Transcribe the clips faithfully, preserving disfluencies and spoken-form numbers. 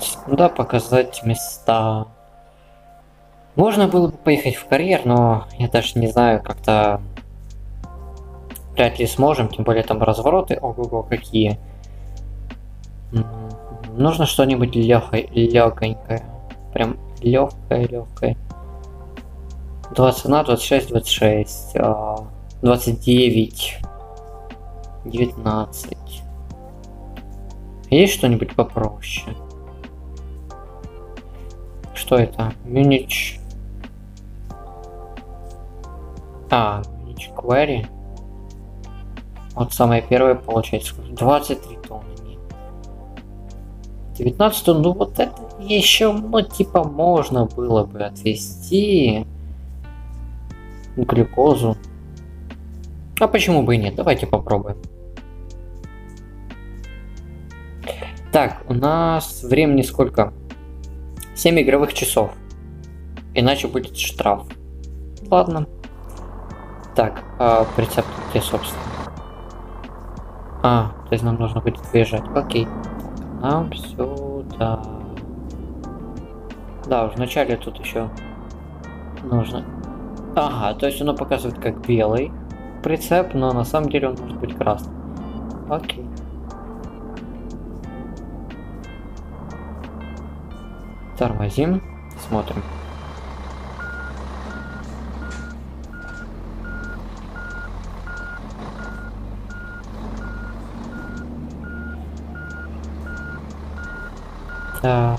Да, показать места. Можно было бы поехать в карьер, но я даже не знаю, как-то вряд ли сможем, тем более там развороты, ого-го, какие. Нужно что-нибудь легонькое, прям легкое, легкое. двадцать на двадцать шесть, двадцать шесть, двадцать девять, девятнадцать. Есть что-нибудь попроще? Что это? Мюнич. А, Мюнич Query. Вот самое первое получается. двадцать три тонны. девятнадцать тонн, ну вот это еще, ну типа можно было бы отвезти глюкозу. А почему бы и нет? Давайте попробуем. Так, у нас времени сколько? семь игровых часов. Иначе будет штраф. Ладно. Так, а прицеп где, собственно? А, то есть нам нужно будет выезжать. Окей. Нам сюда. Да, уже вначале тут еще нужно. Ага, то есть оно показывает как белый прицеп, но на самом деле он может быть красный. Окей. Тормозим, смотрим. Так.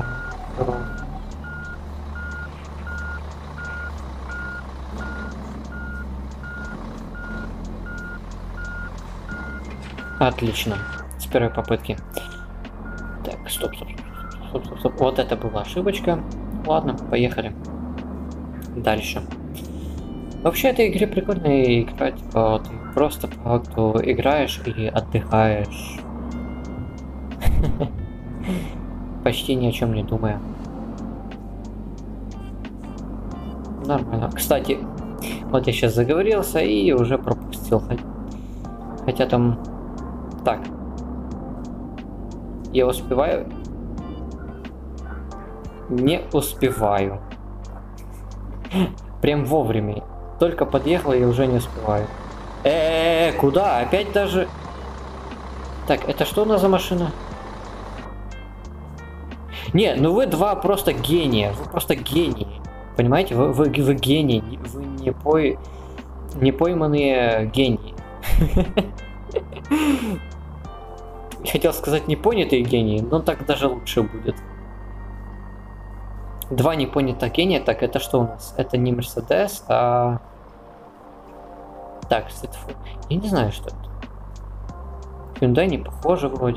Отлично. С первой попытки. Так, стоп, стоп, стоп, стоп, стоп, стоп. Вот это была ошибочка. Ладно, поехали. Дальше. Вообще, этой игре прикольно играть. Типа, ты просто по факту играешь и отдыхаешь. Почти ни о чем не думая. Нормально. Кстати, вот я сейчас заговорился и уже пропустил. Хотя там... Так. Я успеваю? Не успеваю. Прям вовремя. Только подъехал и уже не успеваю. Э-э-э, куда? Опять даже... Так, это что у нас за машина? Не, ну вы два просто гения. Вы просто гении. Понимаете? Вы, вы, вы гении. Вы не, пой... не пойманные гении. Хотел сказать непонятые гении, но так даже лучше будет. Два непонятых гения. Так, это что у нас? Это не Мерседес, а... Так, кстати, я не знаю, что это. Hyundai не похоже вроде.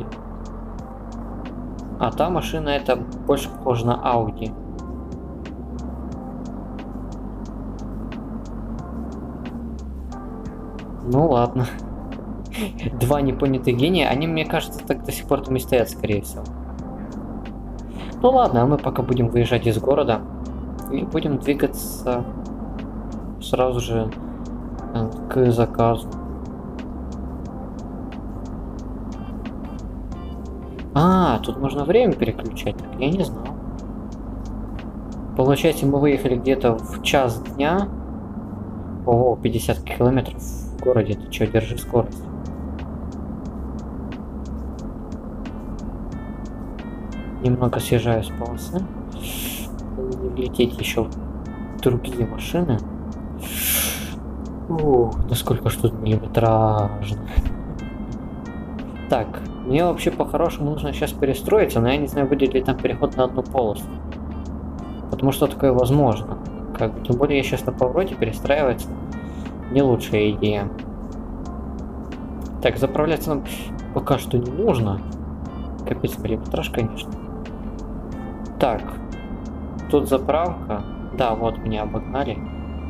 А та машина это больше похожа на Audi. Ну ладно. Два непонятых гения, они, мне кажется, так до сих пор там и стоят, скорее всего. Ну ладно, а мы пока будем выезжать из города и будем двигаться сразу же к заказу. А, тут можно время переключать, так я не знал. Получается, мы выехали где-то в час дня. Ого, пятьдесят километров в городе, ты чё, держи скорость. Немного съезжаю с полосы. Лететь еще другие машины. Ух, насколько что тут миллиметражно. Так, мне вообще по-хорошему нужно сейчас перестроиться, но я не знаю, будет ли там переход на одну полосу. Потому что такое возможно. Как бы, тем более я сейчас на повороте перестраиваться не лучшая идея. Так, заправляться нам пока что не нужно. Капец, миллиметраж, конечно. Так, тут заправка. Да, вот меня обогнали.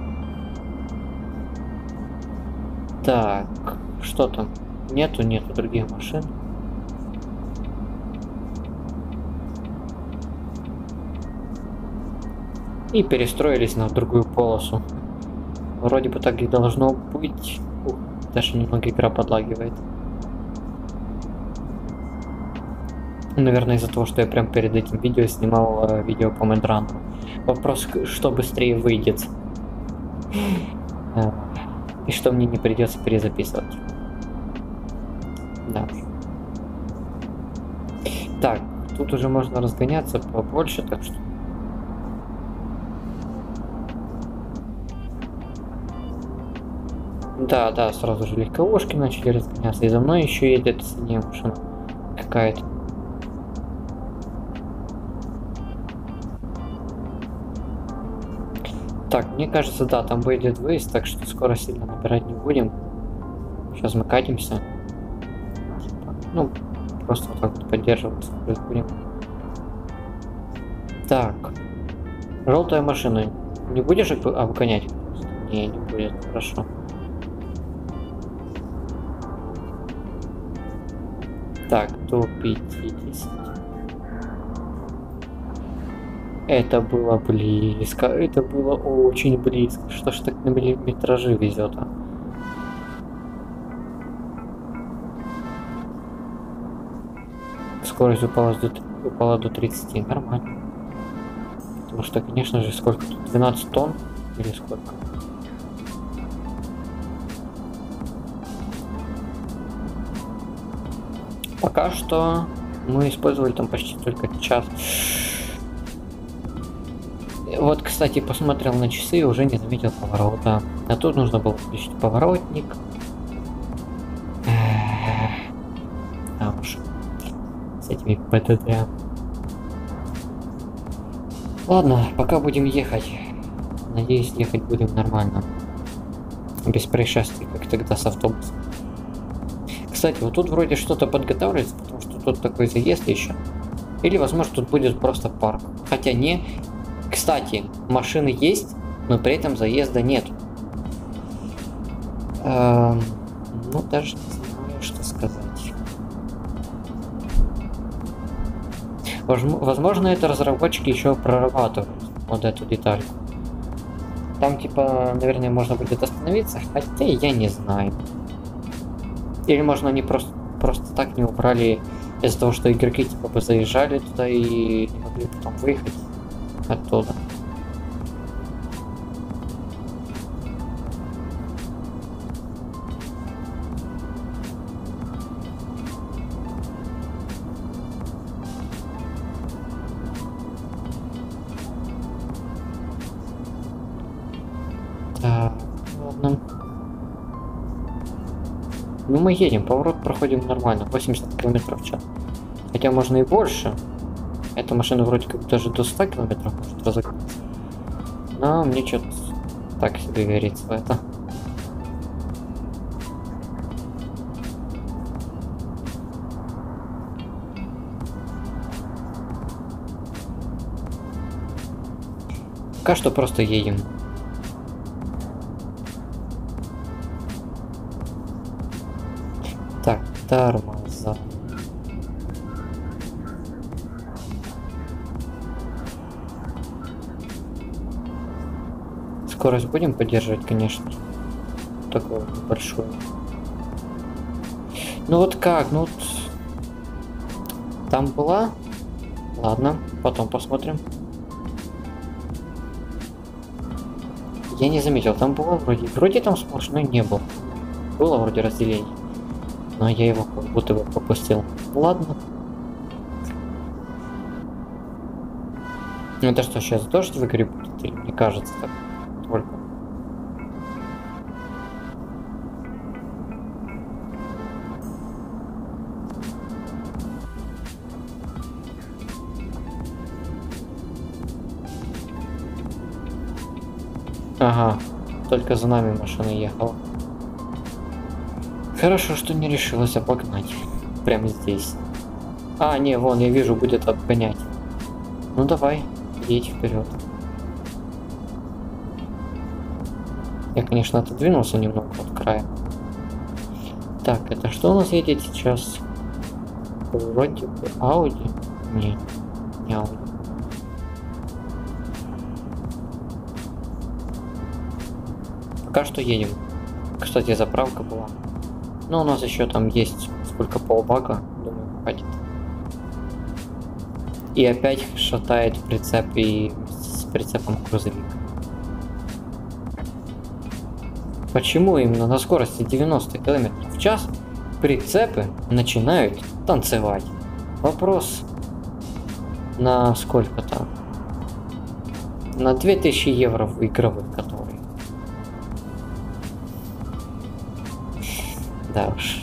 Так, что там? Нету, нету других машин. И перестроились на другую полосу. Вроде бы так и должно быть. Ух, даже немного игра подлагивает. Наверное, из-за того, что я прям перед этим видео снимал э, видео по Медрану. Вопрос, что быстрее выйдет. Э, и что мне не придется перезаписывать. Да. Так, тут уже можно разгоняться побольше, так что... Да, да, сразу же легковушки начали разгоняться. И за мной еще едет синяя машина какая-то. Так, мне кажется, да, там выйдет выезд, так что скоро сильно набирать не будем. Сейчас мы катимся. Ну, просто вот так вот поддерживаться будем. Так. Желтая машина. Не будешь обгонять? Не, не будет, хорошо. Так, до пятидесяти. Это было близко, это было очень близко. Что ж так на миллиметражи везет, а? Скорость упала до, упала до тридцати, нормально. Потому что, конечно же, сколько тут? двенадцать тонн? Или сколько? Пока что мы использовали там почти только час. Вот, кстати, посмотрел на часы и уже не заметил поворота. А тут нужно было включить поворотник. А уж с этими ПТД. Ладно, пока будем ехать. Надеюсь, ехать будем нормально. Без происшествий, как тогда с автобусом. Кстати, вот тут вроде что-то подготавливается, потому что тут такой заезд еще. Или, возможно, тут будет просто парк. Хотя не... Кстати, машины есть, но при этом заезда нет. Эм, ну, даже не знаю, что сказать. Возможно, это разработчики еще прорабатывают вот эту детальку. Там, типа, наверное, можно будет остановиться, хотя я не знаю. Или, можно, они просто, просто так не убрали из-за того, что игроки, типа, бы заезжали туда и не могли потом выехать оттуда. Так, ладно. Ну, мы едем, поворот проходим нормально, восемьдесят километров в час. Хотя можно и больше. Эта машина вроде как даже до ста километров может разогнаться. Но мне что-то так себе верится в это. Пока что просто едем. Так, тормоза. Скорость будем поддерживать, конечно. Такую большую. Ну вот как, ну вот... Там была? Ладно, потом посмотрим. Я не заметил, там было вроде... Вроде там сплошной не было. Было вроде разделение. Но я его как будто бы пропустил. Ладно. Ну это что, сейчас дождь в игре будет? Или мне кажется так? Только. Ага, только за нами машина ехала. Хорошо, что не решилась обогнать. Прямо здесь. А, не, вон, я вижу, будет обгонять. Ну давай, едь вперед. Я, конечно, отодвинулся немного от края. Так, это что у нас едет сейчас? Вроде бы Audi. Не, не Audi. Пока что едем. Кстати, заправка была. Но у нас еще там есть сколько полбака. Думаю, хватит. И опять шатает прицеп и с прицепом грузовик. Почему именно на скорости девяносто километров в час прицепы начинают танцевать? Вопрос на сколько-то? На две тысячи евро в игровых, которые. Да уж.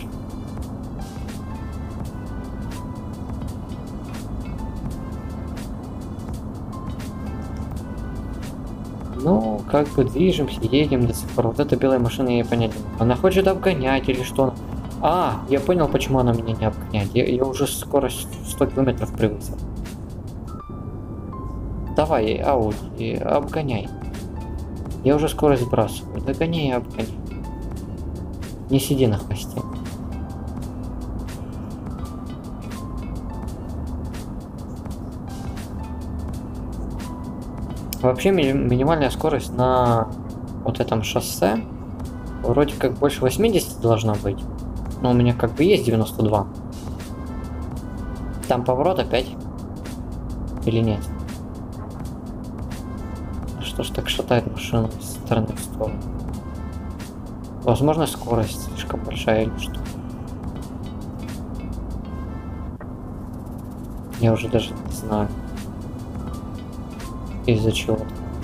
Ну, как бы движемся, едем до сих пор. Вот эта белая машина, я понять не могу. Она хочет обгонять или что? А, я понял, почему она меня не обгоняет. Я, я уже скорость сто километров превысил. Давай, Ауди, обгоняй. Я уже скорость сбрасываю. Догоняй и обгоняй. Не сиди на хвосте. Вообще ми минимальная скорость на вот этом шоссе вроде как больше восьмидесяти должна быть. Но у меня как бы есть девяносто два. Там поворот опять? Или нет? Что ж так шатает машину с стороны в сторону? Возможно, скорость слишком большая или что? Я уже даже не знаю. Из-за чего?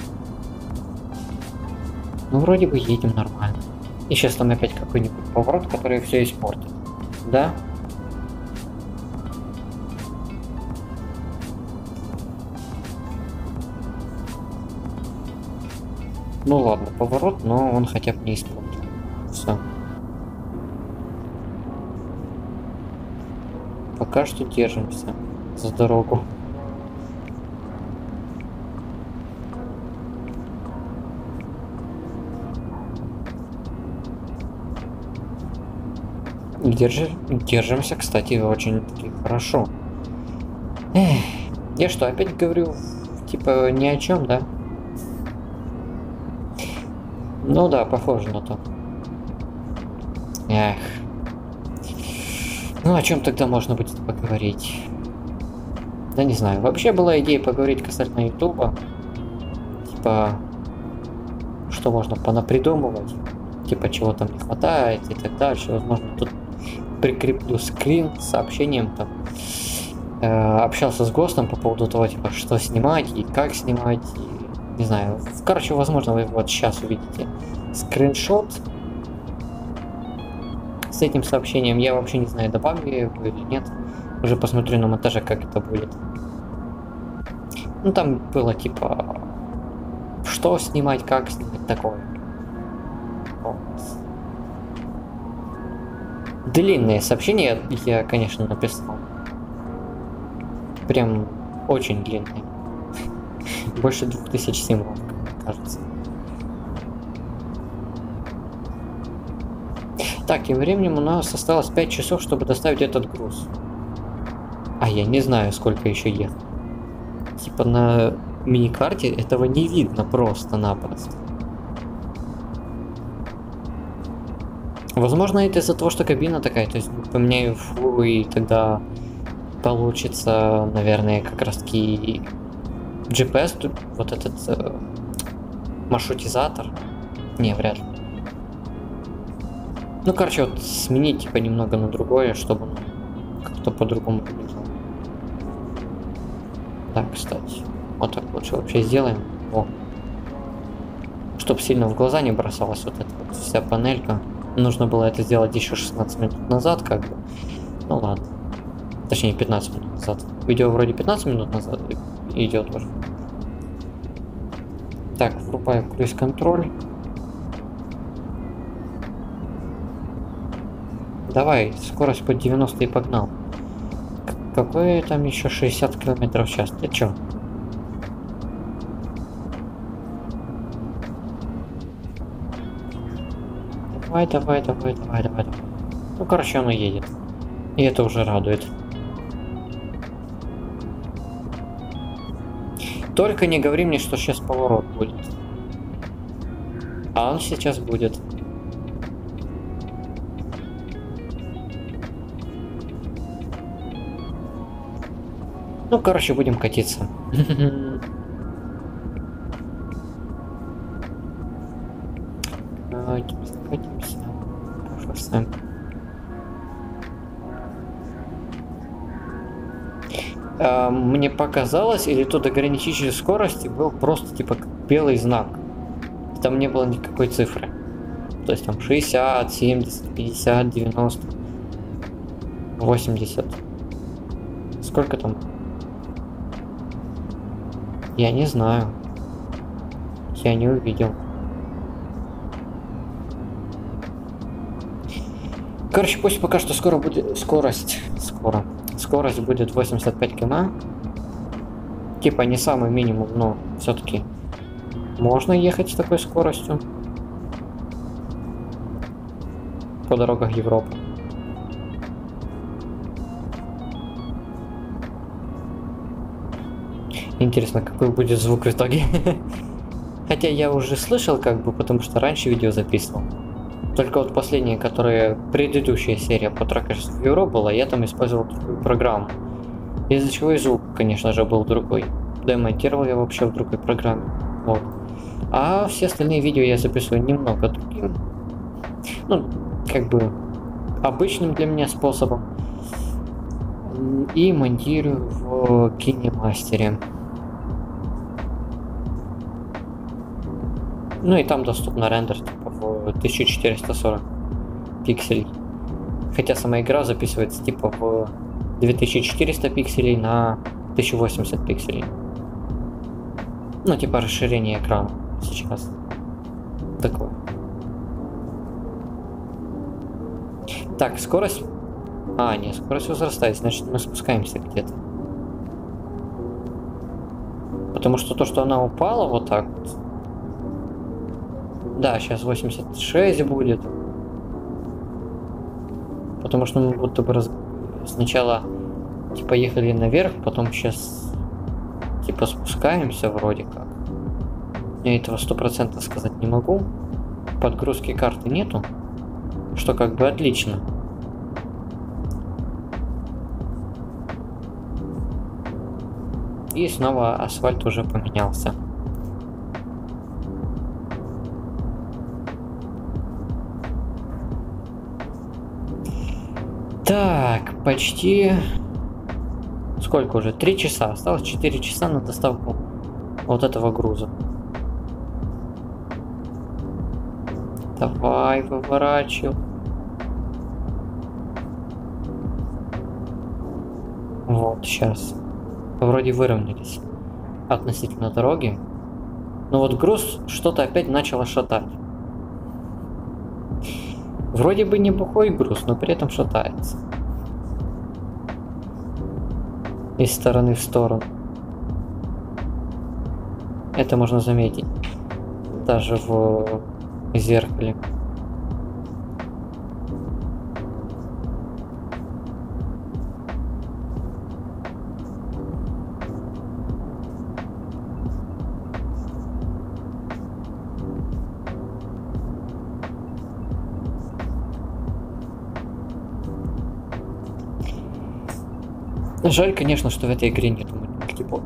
Ну, вроде бы едем нормально. И сейчас там опять какой-нибудь поворот, который все испортит. Да? Ну ладно, поворот, но он хотя бы не испортил. Все. Пока что держимся за дорогу. Держи, держимся, кстати, очень-таки хорошо. Эх, я что, опять говорю, типа, ни о чем, да? Ну да, похоже на то. Эх. Ну, о чем тогда можно будет поговорить? Да не знаю. Вообще была идея поговорить касательно Ютуба. Типа, что можно понапридумывать. Типа, чего там не хватает и так дальше. Возможно, тут прикреплю скрин с сообщением там. Э, общался с Гостом по поводу того, типа, что снимать и как снимать. И, не знаю. Короче, возможно, вы вот сейчас увидите скриншот с этим сообщением. Я вообще не знаю, добавлю я его или нет. Уже посмотрю на монтаже, как это будет. Ну, там было типа, что снимать, как снимать, такое. Вот. Длинные сообщения я, конечно, написал. Прям очень длинные. Больше двух тысяч символов, кажется. Так, тем временем у нас осталось пять часов, чтобы доставить этот груз. А я не знаю, сколько еще ехать. Типа на миникарте этого не видно просто-напросто. Возможно, это из-за того, что кабина такая, то есть поменяю фуру, и тогда получится, наверное, как раз таки джи пи эс, вот этот э, маршрутизатор. Не, вряд ли. Ну, короче, вот сменить типа немного на другое, чтобы он как-то по-другому выглядело. Так, кстати, вот так лучше вообще сделаем. О. Чтоб сильно в глаза не бросалась вот эта вот вся панелька. Нужно было это сделать еще шестнадцать минут назад, как бы. Ну ладно. Точнее, пятнадцать минут назад. Видео вроде пятнадцать минут назад идет уже. Так, врубаю круиз-контроль. Давай, скорость под девяносто и погнал. К какой там еще шестьдесят километров в час? Ты чё? Давай, давай, давай, давай, давай, давай. Ну, короче, оно едет. И это уже радует. Только не говори мне, что сейчас поворот будет. А он сейчас будет. Ну, короче, будем катиться. Катимся, катимся. По шоссе. А, мне показалось, или тут ограничитель скорости был просто типа как белый знак. Там не было никакой цифры. То есть там шестьдесят, семьдесят, пятьдесят, девяносто, восемьдесят. Сколько там? Я не знаю. Я не увидел. Короче, пусть пока что скоро будет скорость. Скоро. Скорость будет восемьдесят пять км. Типа не самый минимум, но все-таки можно ехать с такой скоростью по дорогах Европы. Интересно, какой будет звук в итоге. Хотя я уже слышал, как бы, потому что раньше видео записывал. Только вот последняя, которая предыдущая серия по тракерству в Европе была, я там использовал другую программу. Из-за чего и звук, конечно же, был другой. Да и монтировал я вообще в другой программе. Вот. А все остальные видео я записываю немного другим. Ну, как бы обычным для меня способом. И монтирую в KineMaster. Ну и там доступно рендер типа в тысяча четыреста сорок пикселей. Хотя сама игра записывается типа в две тысячи четыреста пикселей на тысяча восемьдесят пикселей. Ну типа расширение экрана сейчас. Такое. Так, скорость... А, нет, скорость возрастает, значит мы спускаемся где-то. Потому что то, что она упала вот так вот... Да, сейчас восемьдесят шесть будет. Потому что мы будто бы раз... сначала типа ехали наверх, потом сейчас типа спускаемся вроде как. Я этого сто процентов сказать не могу. Подгрузки карты нету, что как бы отлично. И снова асфальт уже поменялся. Так, почти... Сколько уже? Три часа. Осталось четыре часа на доставку вот этого груза. Давай, выворачивай. Вот, сейчас. Вроде выровнялись относительно дороги. Но вот груз что-то опять начало шатать. Вроде бы неплохой груз, но при этом шатается. Из стороны в сторону. Это можно заметить даже в зеркале. Жаль, конечно, что в этой игре нету мультиплеера.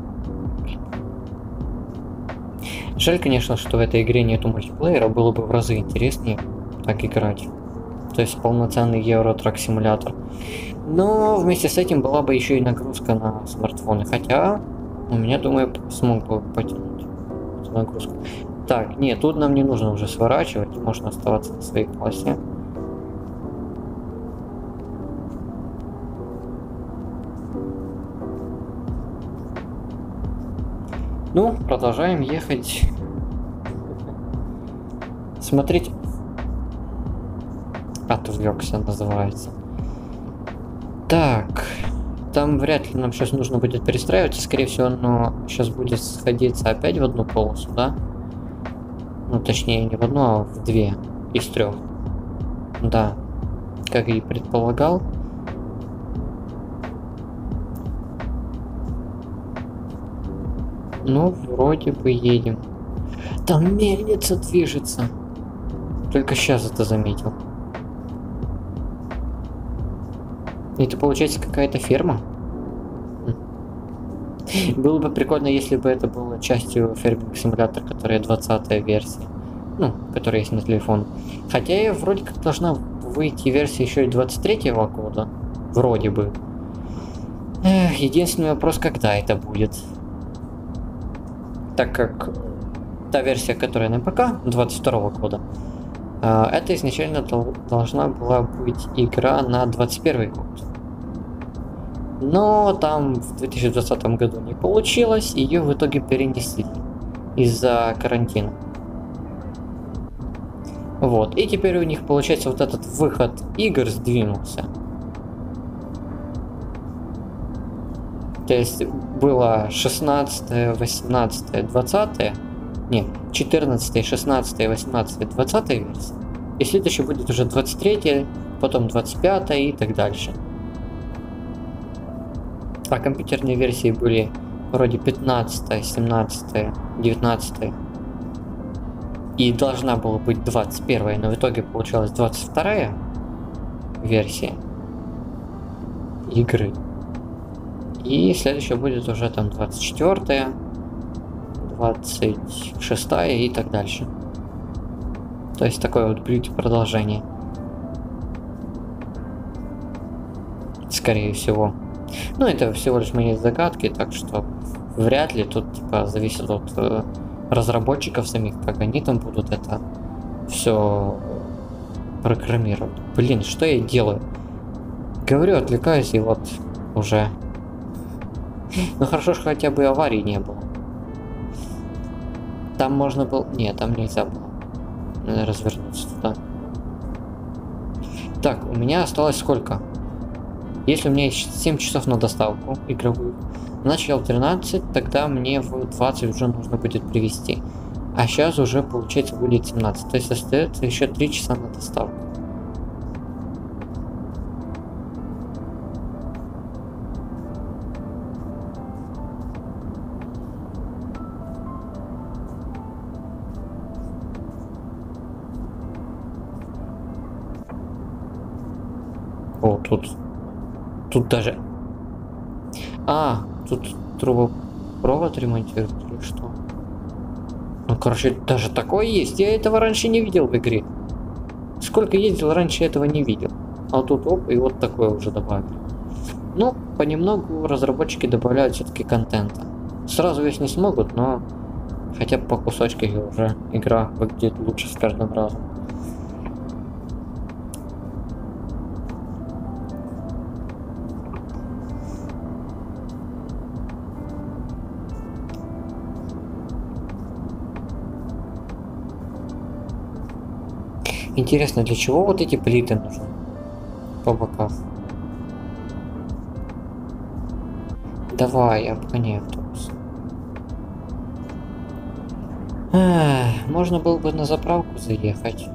Жаль, конечно, что в этой игре нету мультиплеера, было бы в разы интереснее так играть. То есть полноценный Евротрак симулятор. Но вместе с этим была бы еще и нагрузка на смартфоны. Хотя у меня, думаю, смог бы потянуть эту нагрузку. Так, нет, тут нам не нужно уже сворачивать, можно оставаться на своей полосе. Ну, продолжаем ехать. Смотрите. Отвлекся, называется. Так. Там вряд ли нам сейчас нужно будет перестраиваться. Скорее всего, оно сейчас будет сходиться опять в одну полосу, да? Ну, точнее, не в одну, а в две из трех. Да. Как и предполагал. Ну, вроде бы едем. Там мельница движется. Только сейчас это заметил. Это получается какая-то ферма? Было бы прикольно, если бы это было частью Farming Simulator, которая двадцатая версия. Ну, которая есть на телефон. Хотя и вроде как должна выйти версия еще и двадцать третьего года. Вроде бы. Эх, единственный вопрос, когда это будет. Так как та версия, которая на ПК, двадцать второго года, это изначально должна была быть игра на двадцать первый год. Но там в две тысячи двадцатом году не получилось, ее в итоге перенесли из-за карантина. Вот, и теперь у них получается вот этот выход игр сдвинулся. То есть было шестнадцатое, восемнадцатое, двадцатое, не, четырнадцатое, шестнадцатое, восемнадцатое, двадцатое версия. И следующее будет уже двадцать третье, потом двадцать пятое и так дальше. А компьютерные версии были вроде пятнадцатое, семнадцатое, девятнадцатое. И должна была быть двадцать первая, но в итоге получилась двадцать вторая версия игры. И следующая будет уже там двадцать четвёртая, двадцать шестая и так дальше. То есть такое вот будет продолжение. Скорее всего. Ну, это всего лишь мои догадки, так что вряд ли тут типа зависит от э, разработчиков самих, как они там будут это все программировать. Блин, что я делаю? Говорю, отвлекаюсь, и вот уже. Ну хорошо, что хотя бы аварии не было. Там можно было... Нет, там нельзя было развернуться туда. Так, у меня осталось сколько? Если у меня есть семь часов на доставку игровую, начал тринадцать, тогда мне в двадцать уже нужно будет привезти. А сейчас уже получается будет семнадцать. То есть остается еще три часа на доставку. О, тут... Тут даже... А, тут трубопровод ремонтируют или что? Ну, короче, даже такое есть. Я этого раньше не видел в игре. Сколько ездил, раньше этого не видел. А тут оп, и вот такое уже добавили. Ну, понемногу разработчики добавляют все-таки контента. Сразу весь не смогут, но хотя бы по кусочкам уже игра выглядит лучше с каждым разом. Интересно, для чего вот эти плиты нужны по бокам? Давай, обгоняй автобус. Эх, можно было бы на заправку заехать.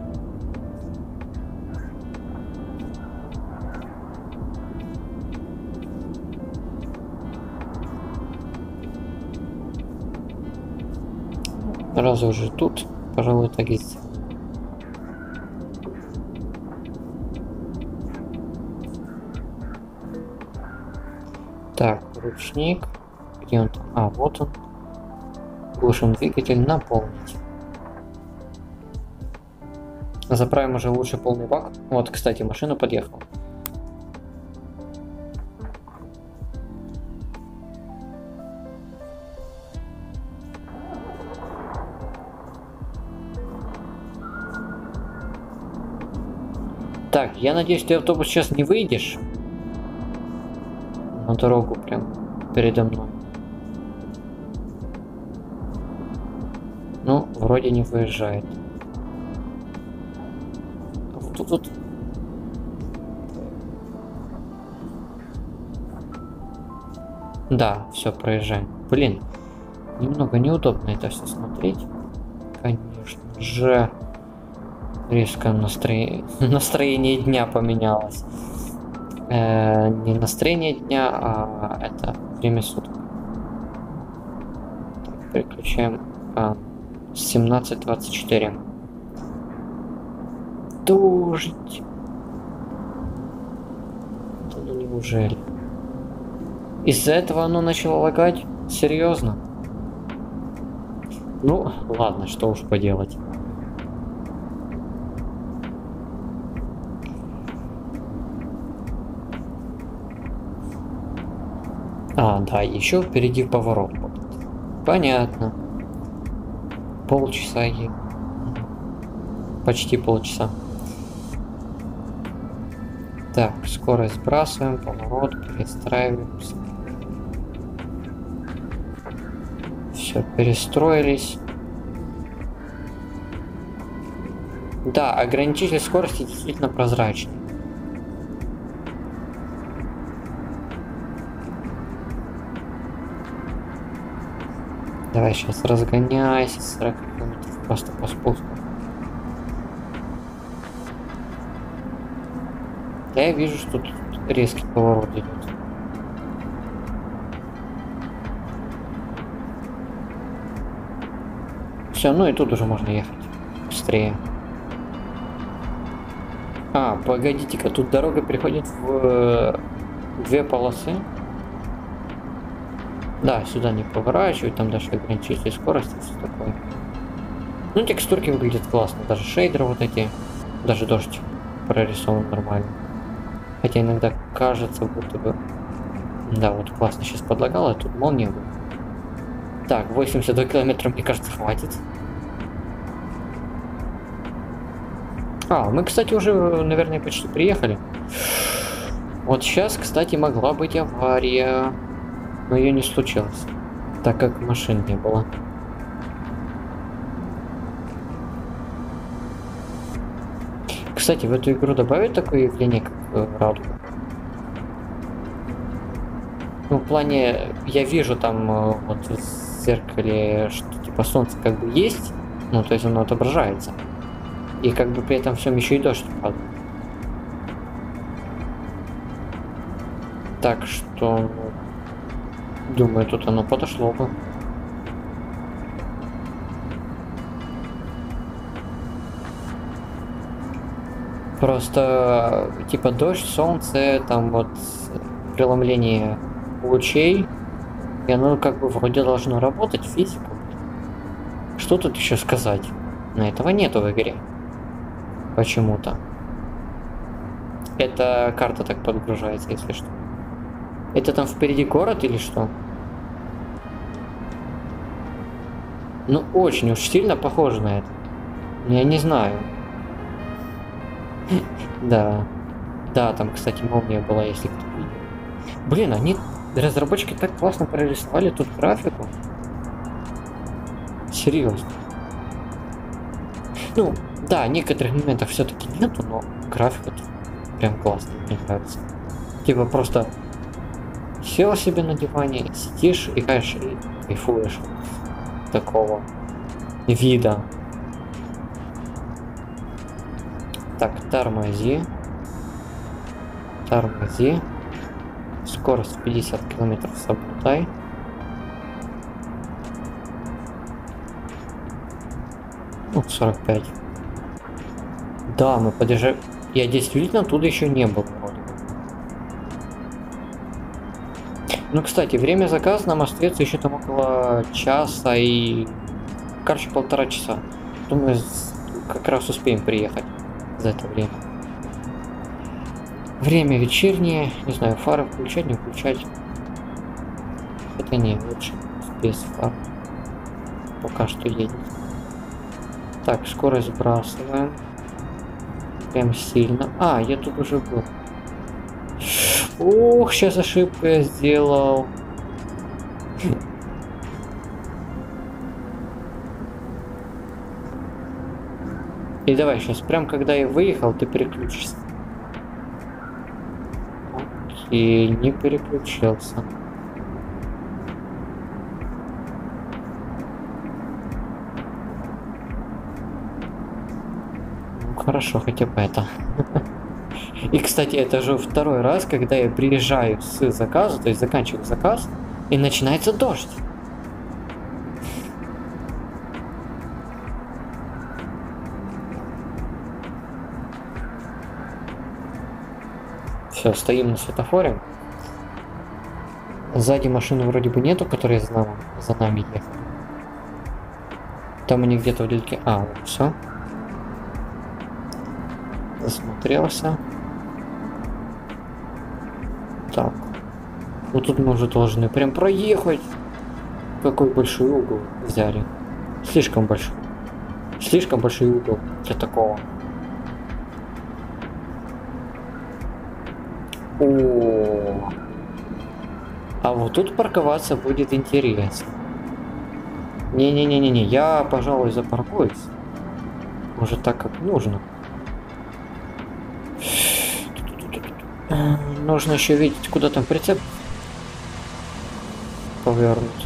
Раз уже тут, пожалуй, так и сделаем. Так, ручник. Где он там? А, вот он. Глушим двигатель, наполнить. Заправим уже лучше полный бак. Вот, кстати, машина подъехала. Так, я надеюсь, ты автобус сейчас не выйдешь на дорогу прям передо мной. Ну, вроде не выезжает. Вот тут вот. Да, все, проезжаем. Блин, немного неудобно это все смотреть. Конечно же. Резко настроение, настроение дня поменялось. Э, не настроение дня, а это время суток. Так, переключаем а, семнадцать двадцать четыре. Дождь. Да ну неужели? Из-за этого оно начало лагать? Серьезно? Ну, ладно, что уж поделать. А, да, еще впереди поворот будет. Понятно. Полчаса и... Почти полчаса. Так, скорость сбрасываем, поворот, перестраиваемся. Все, перестроились. Да, ограничитель скорости действительно прозрачный. Давай сейчас разгоняйся, сорок километров просто по спуску. Да, я вижу, что тут резкий поворот идет. Все, ну и тут уже можно ехать быстрее. А, погодите-ка, тут дорога переходит в две полосы. Да, сюда не поворачивать, там даже ограничитель скорости, все такое. Ну, текстурки выглядят классно, даже шейдеры вот эти, даже дождь прорисован нормально. Хотя иногда кажется, будто бы... Да, вот классно сейчас подлагало, тут молния была. Так, восемьдесят два километра, мне кажется, хватит. А, мы, кстати, уже, наверное, почти приехали. Вот сейчас, кстати, могла быть авария. Но ее не случилось, так как машин не было. Кстати, в эту игру добавить такое явление, как э, радуга? Ну, в плане, я вижу там э, вот в зеркале, что типа солнце как бы есть, ну, то есть оно отображается. И как бы при этом всем еще и дождь падает. Так что... Думаю, тут оно подошло бы. Просто, типа, дождь, солнце, там вот преломление лучей, и оно как бы вроде должно работать, физику. Что тут еще сказать? Но этого нету в игре. Почему-то. Эта карта так подгружается, если что. Это там впереди город или что? Ну, очень уж сильно похоже на это. Я не знаю. Да. Да, там, кстати, молния была, если кто видел. Блин, они, разработчики, так классно прорисовали тут графику. Серьезно. Ну, да, некоторых моментов все-таки нету, но графика тут прям классно, мне нравится. Типа просто... Сел себе на диване, сидишь и, конечно, и кайфуешь такого вида. Так, тормози. Тормози. Скорость пятьдесят километров соблюдай. Ну, сорок пять. Да, мы подъезжаем. Я действительно оттуда еще не был. Ну, кстати, время заказа нам остается еще там около часа и... Короче, полтора часа. Думаю, как раз успеем приехать за это время. Время вечернее. Не знаю, фары включать, не включать. Это не лучше без фар. Пока что едет. Так, скорость сбрасываем. Прям сильно. А, я тут уже был. Ух, сейчас ошибку я сделал. И давай сейчас, прям когда я выехал, ты переключишься. Окей, не переключился. Ну, хорошо, хотя бы это. И, кстати, это же второй раз, когда я приезжаю с заказа, то есть заканчиваю заказ, и начинается дождь. Все, стоим на светофоре. Сзади машины вроде бы нету, которые за нами, за нами ехали. Там они где-то вдалеке. А, вот, все. Засмотрелся. Так. Вот тут мы уже должны прям проехать. Какой большой угол взяли. Слишком большой. Слишком большой угол для такого. О, а вот тут парковаться будет интересно. Не-не-не-не-не, я, пожалуй, запаркуюсь. Может, так как нужно. Нужно еще видеть, куда там прицеп повернуть.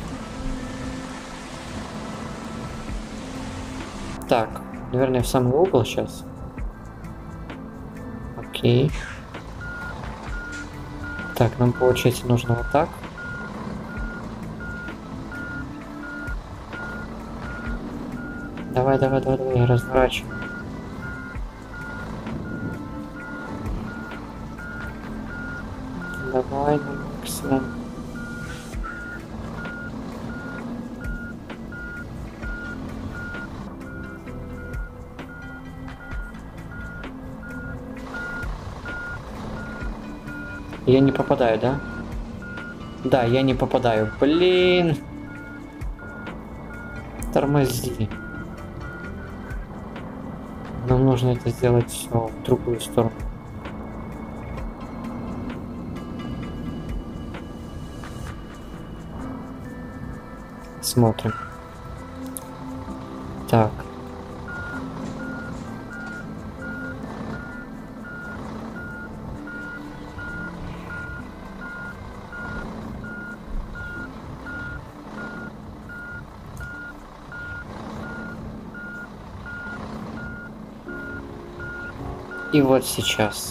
Так, наверное, в самый угол сейчас. Окей. Так, нам, получается, нужно вот так. Давай, давай, давай, давай, разворачивай. Давай, на максимум. Я не попадаю, да? Да, я не попадаю. Блин. Тормози. Нам нужно это сделать все в другую сторону. Смотрим. Так. И вот сейчас.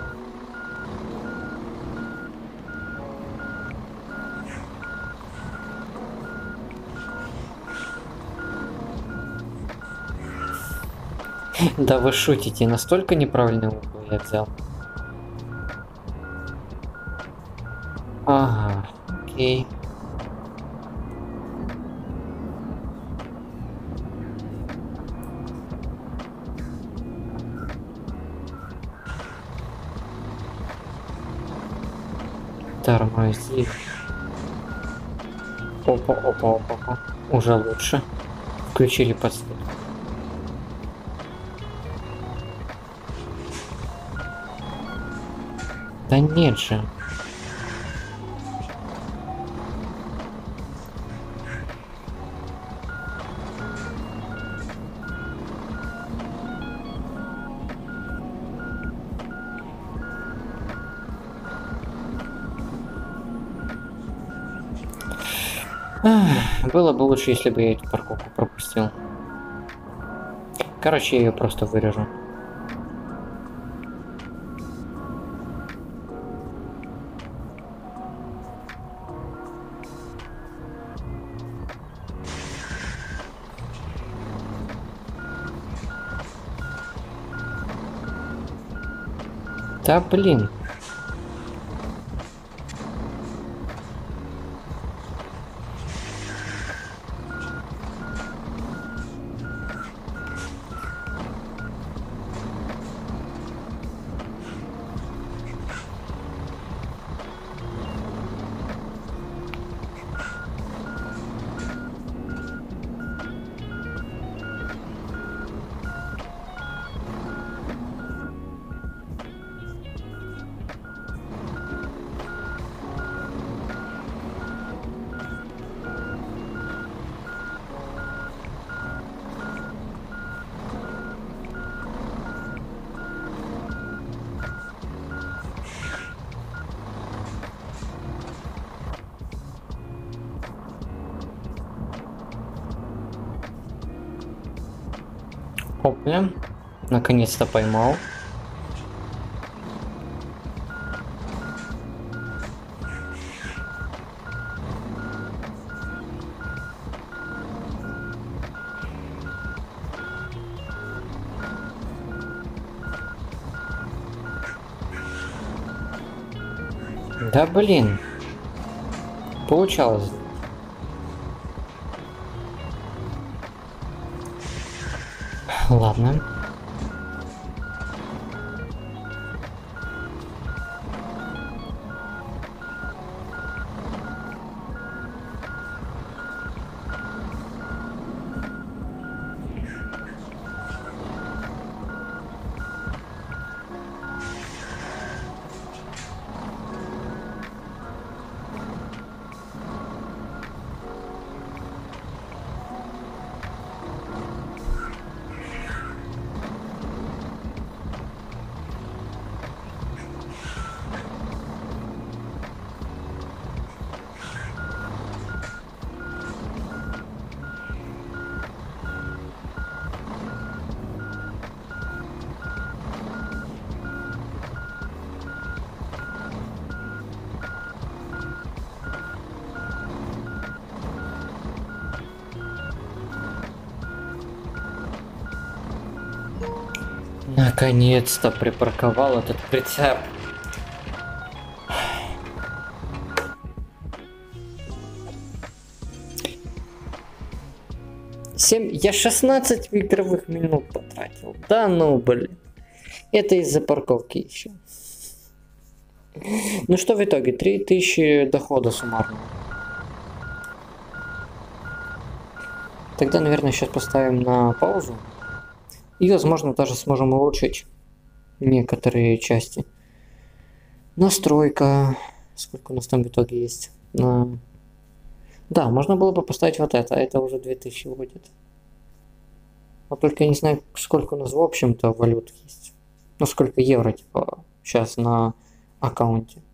Да вы шутите, настолько неправильный угол я взял. Ага, окей. Тормози. Опа, опа, опа, опа. Уже лучше. Включили подсветку. Да нет же. Ах, было бы лучше, если бы я эту парковку пропустил. Короче, я ее просто вырежу. Да блин. Опля. Наконец-то поймал. Да блин. Получалось. Ладно. Наконец-то припарковал этот прицеп. Семь... Я шестнадцать игровых минут потратил. Да ну, блин. Это из-за парковки еще. Ну что в итоге? три тысячи дохода суммарно. Тогда, наверное, сейчас поставим на паузу. И, возможно, даже сможем улучшить некоторые части. Настройка. Сколько у нас там в итоге есть? На... Да, можно было бы поставить вот это. А это уже две тысячи будет. Вот только я не знаю, сколько у нас в общем-то валют есть. Ну, сколько евро, типа, сейчас на аккаунте.